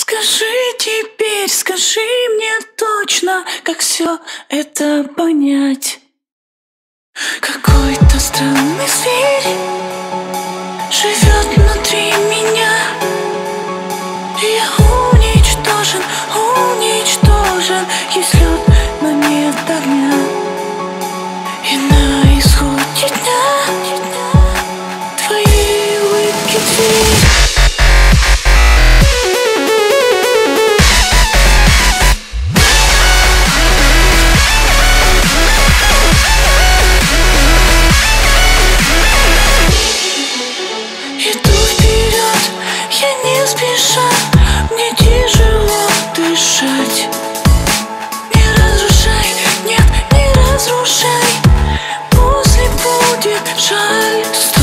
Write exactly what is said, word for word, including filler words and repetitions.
Скажи теперь, скажи мне точно, как все это понять. Какой-то странный зверь живет внутри меня. Я уничтожен, уничтожен. Есть лед, но нет огня. И на исходе дня твои улыбки дверь. Я не спеша, мне тяжело дышать. Не разрушай, нет, не разрушай. После будет жаль.